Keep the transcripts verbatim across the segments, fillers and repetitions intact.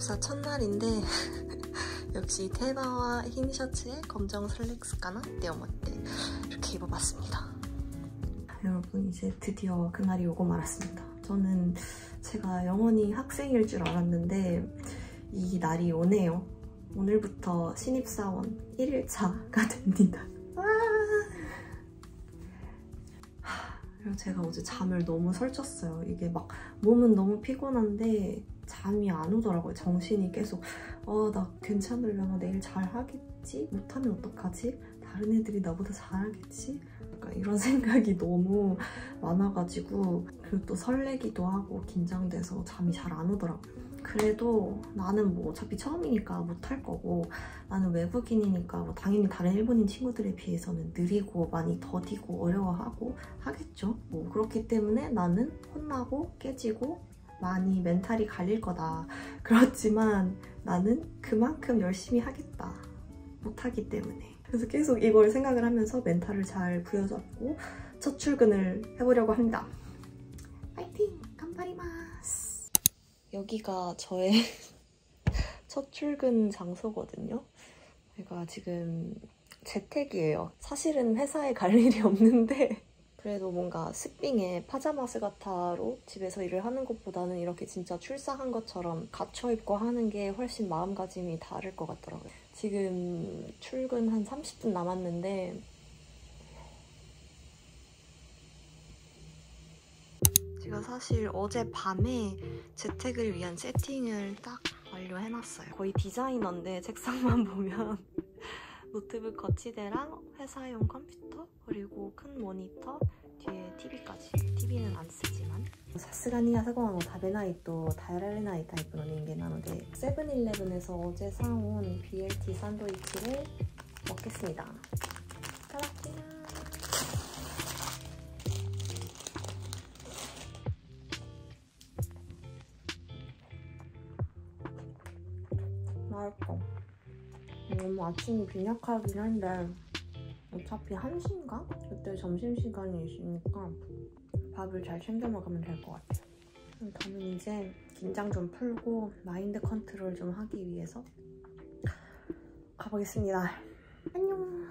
입사 첫날인데 역시 테마와 흰 셔츠에 검정 슬랙스까나 떼어먹대 이렇게 입어봤습니다. 여러분, 이제 드디어 그날이 오고 말았습니다. 저는 제가 영원히 학생일 줄 알았는데 이 날이 오네요. 오늘부터 신입사원 일 일차가 됩니다. 그리고 제가 어제 잠을 너무 설쳤어요. 이게 막 몸은 너무 피곤한데 잠이 안 오더라고요. 정신이 계속 어, 나 괜찮으려나? 내일 잘 하겠지? 못하면 어떡하지? 다른 애들이 나보다 잘하겠지? 그러니까 이런 생각이 너무 많아가지고, 그리고 또 설레기도 하고 긴장돼서 잠이 잘 안 오더라고요. 그래도 나는 뭐 어차피 처음이니까 못할 거고, 나는 외국인이니까 뭐 당연히 다른 일본인 친구들에 비해서는 느리고 많이 더디고 어려워하고 하겠죠. 뭐 그렇기 때문에 나는 혼나고 깨지고 많이 멘탈이 갈릴 거다. 그렇지만 나는 그만큼 열심히 하겠다. 못하기 때문에. 그래서 계속 이걸 생각을 하면서 멘탈을 잘 부여잡고 첫 출근을 해보려고 합니다. 파이팅! 간바리마스! 여기가 저의 첫 출근 장소거든요. 제가 지금 재택이에요. 사실은 회사에 갈 일이 없는데 그래도 뭔가 스핑에 파자마 스가타로 집에서 일을 하는 것보다는 이렇게 진짜 출사한 것처럼 갖춰 입고 하는 게 훨씬 마음가짐이 다를 것 같더라고요. 지금 출근 한 삼십 분 남았는데 제가 사실 어젯밤에 재택을 위한 세팅을 딱 완료해놨어요. 거의 디자이너인데 책상만 보면 노트북 거치대랑 회사용 컴퓨터 그리고 큰 모니터 뒤에 티비까지. 티비는 안 쓰지만. さすがに朝ごはんを食べないと耐えられないタイプの人間なので세븐일레븐에서 어제 사온 비엘티 산도이치를 먹겠습니다. 까라띠나. 맛있어. 너무 아침이 빈약하긴 한데 어차피 한 시인가? 그때 점심시간이 있으니까 밥을 잘 챙겨 먹으면 될 것 같아요. 저는 이제 긴장 좀 풀고 마인드 컨트롤 좀 하기 위해서 가보겠습니다. 안녕!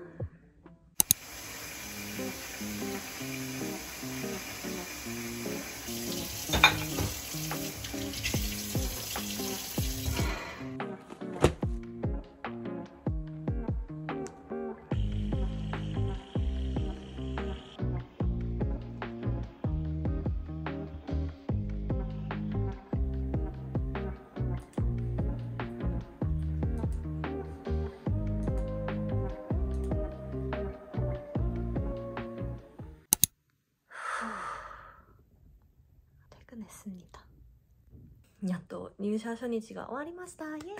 퇴근했습니다. やっと入社初日が終わりました。 예!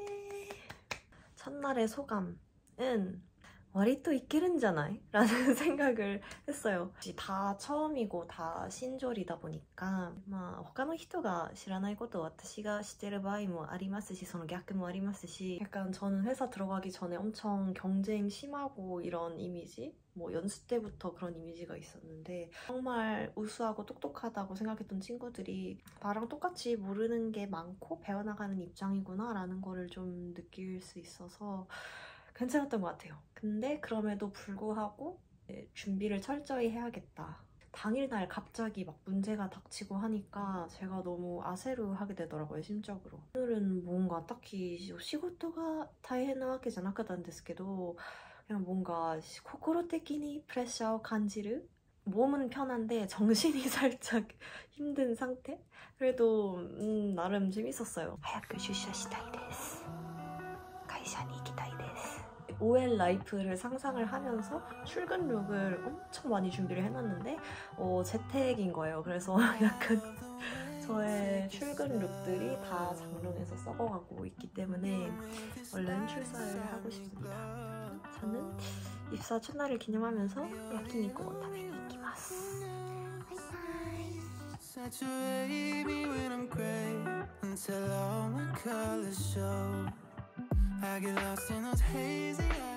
첫날의 소감은割と いけるんじゃない? 라는 생각을 했어요. 다 처음이고 다 신졸이다 보니까 まあ他の人が知らないことを私が知ってる場合もありますし その逆もありますし 약간 저는 회사 들어가기 전에 엄청 경쟁 심하고 이런 이미지? 뭐 연수 때부터 그런 이미지가 있었는데 정말 우수하고 똑똑하다고 생각했던 친구들이 나랑 똑같이 모르는 게 많고 배워나가는 입장이구나 라는 거를 좀 느낄 수 있어서 괜찮았던 것 같아요. 근데 그럼에도 불구하고 준비를 철저히 해야겠다. 당일날 갑자기 막 문제가 닥치고 하니까 제가 너무 아세루하게 되더라고요, 심적으로. 오늘은 뭔가 딱히 시고토가 다이헨나わけじゃなかったんですけど 그냥 뭔가 코코로테키니 프레셔 간지르? 몸은 편한데 정신이 살짝 힘든 상태? 그래도 음, 나름 재밌었어요. 早く出社したいです. 会社に行きたいです. 오엘 라이프를 상상을 하면서 출근 룩을 엄청 많이 준비를 해놨는데 어, 재택인 거예요. 그래서 약간 저의 출근 룩들이 다 장롱에서 썩어가고 있기 때문에 얼른 출사를 하고 싶습니다. 저는 입사 첫날을 기념하면서 야키니코 타메니 이키마스. 바이바이.